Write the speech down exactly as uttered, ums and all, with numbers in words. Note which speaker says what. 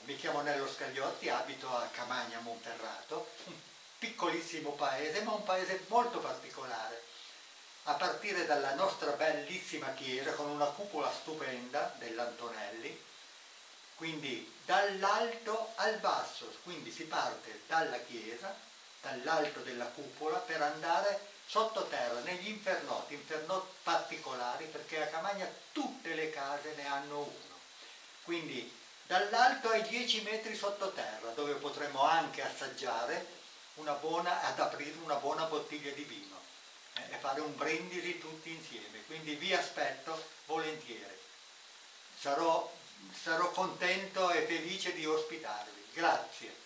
Speaker 1: mi chiamo Nello Scagliotti, abito a Camagna Monferrato, un piccolissimo paese, ma un paese molto particolare, a partire dalla nostra bellissima chiesa con una cupola stupenda dell'Antonelli, quindi dall'alto al basso, quindi si parte dalla chiesa, dall'alto della cupola per andare sottoterra, negli infernoti, infernoti particolari, perché a Camagna tutte le case ne hanno uno. Quindi dall'alto ai dieci metri sottoterra, dove potremo anche assaggiare una buona, ad aprire una buona bottiglia di vino eh, e fare un brindisi tutti insieme. Quindi vi aspetto volentieri. Sarò, sarò contento e felice di ospitarvi. Grazie.